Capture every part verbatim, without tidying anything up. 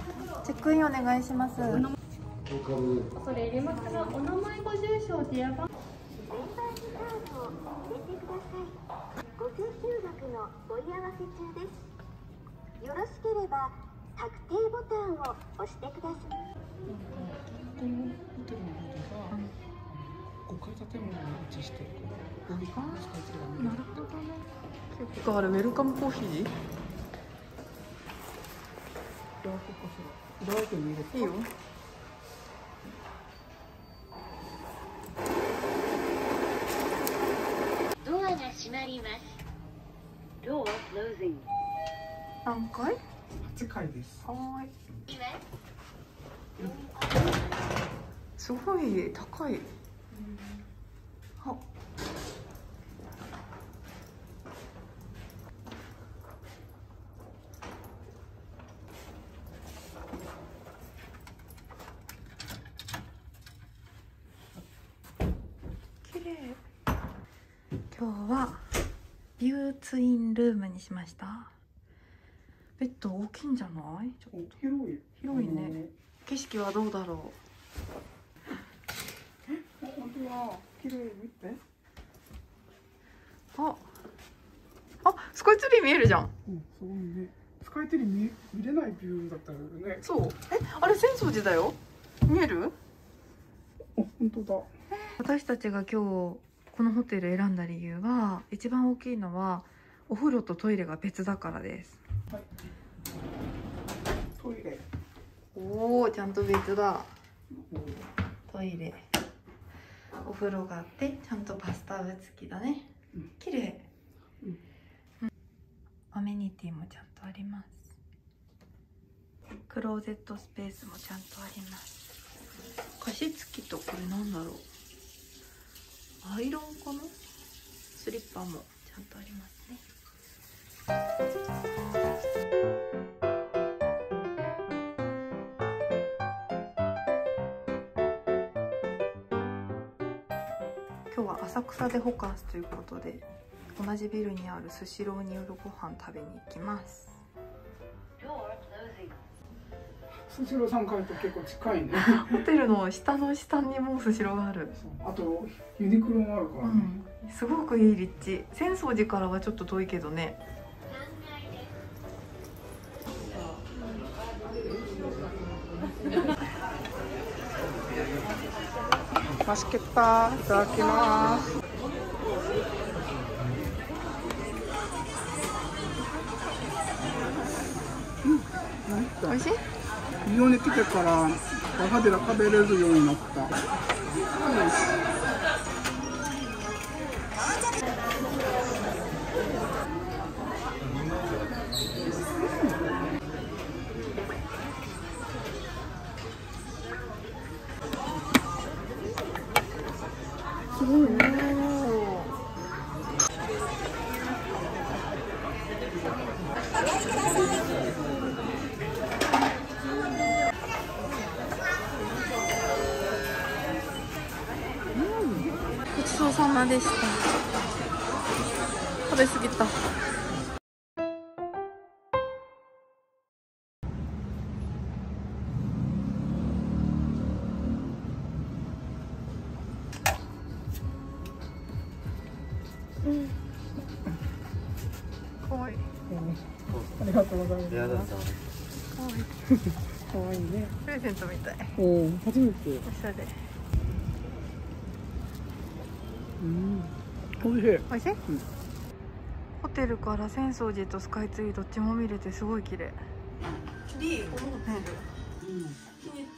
チェックインお願いします。 恐れ入りますが、お名前、ご住所、電話番号。 メンバーズカードを入れてください。ご請求額の問い合わせ中です。よろしければ確定ボタンを押してください。 このホテルのビルがごかい建物に位置してるから、上からスカイツリーが見える。 なるほどね。結構あれウェルカムコーヒー？ いただこうかしら。いただいてもいいですか？ いいよ。 ドアが閉まります。ドアクロージング。 何階？ はちかいです。 はーい。すごい高い。あ。綺麗。今日はビューツインルームにしました。ベッド大きいんじゃない？ちょっと広い。 広いね。景色はどうだろえ、本当だ。綺麗、見て。 う。あ、あ、スカイツリー見えるじゃん。 うん、すごいね。スカイツリー見見れないビューだったよね。 そう。え、あれ浅草寺だよ。見える？ あ、本当だ。 私たちが今日このホテル選んだ理由は、一番大きいのはお風呂とトイレが別だからです。 はい。トイレ。 おお、ちゃんと別だ。トイレ、お風呂があって、ちゃんとバスタブ付きだね。綺麗。うんうん、アメニティもちゃんとあります。クローゼットスペースもちゃんとあります。加湿器と、これなんだろう、アイロンかな。スリッパもちゃんとありますね。今日は浅草でホカンスということで、同じビルにあるスシローによるご飯食べに行きます。 スシローさんからと結構近いね。 ホテルの下の下にもうスシローがある。 あとユニクロもあるからね。 うん、すごくいい立地。浅草寺からはちょっと遠いけどね。 マシケッタ、いただきます。うん、 美味しい？ 日本に来てからバカで食べれるようになった。すごいね。 ごちそうさまでした。食べ過ぎた。うん、かわいい。 ありがとうございます。 かわいい。 かわいいね。 プレゼントみたい。 おお、初めて。 おしゃれ。 うん。美味しい。 美味しい？うん。ホテルから浅草寺とスカイツリーどっちも見れてすごい綺麗。いい、このホテル。うん、気に入った。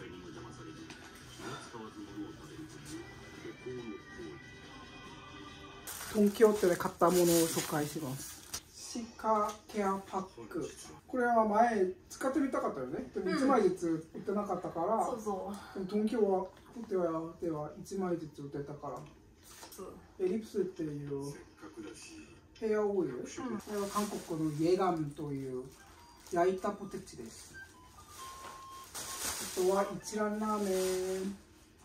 ドン・キホーテで買ったものを紹介します。シカケアパック。これは前使ってみたかったよね。でもいちまいずつ売ってなかったから。そうそう。でもドン・キホーテではいちまいずつ売ってたから。エリプスっていうヘアオイル。これは韓国のイエガンという焼いたポテチです。あとは一蘭ラーメン。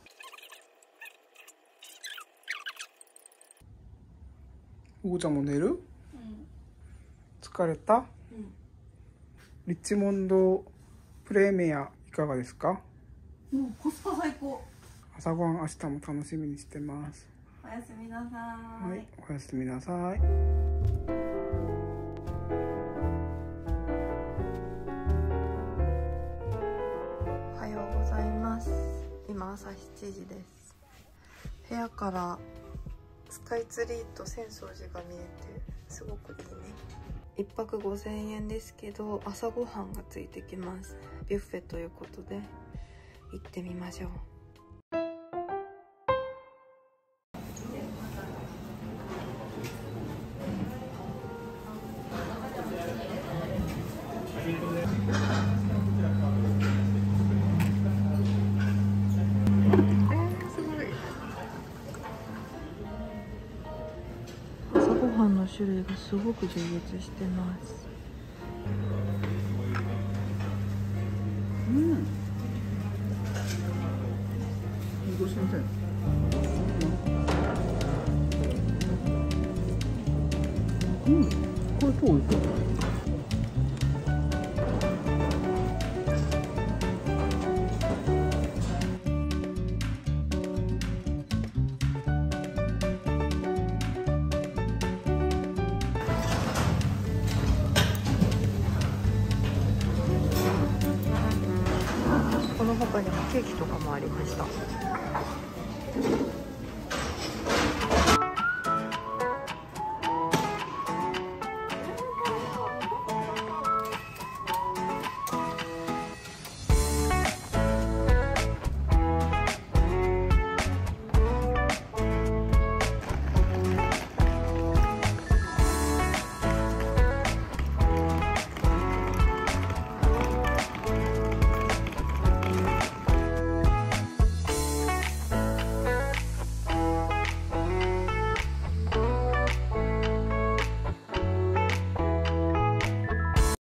おーちゃんも寝る？うん、疲れた？うん、リッチモンドプレミアいかがですか？ もうコスパ最高。 朝ごはん明日も楽しみにしてます。 おやすみなさい。 はい、おやすみなさい。 おはようございます。今朝しちじです。部屋からスカイツリーと浅草寺が見えてすごくいいね。いっぱくごせんえんですけど朝ごはんがついてきます。ビュッフェということで行ってみましょう。朝ごはんの種類がすごく充実してます。 うん。どうしません。うん。これどういく？ この他にもケーキとかもありました。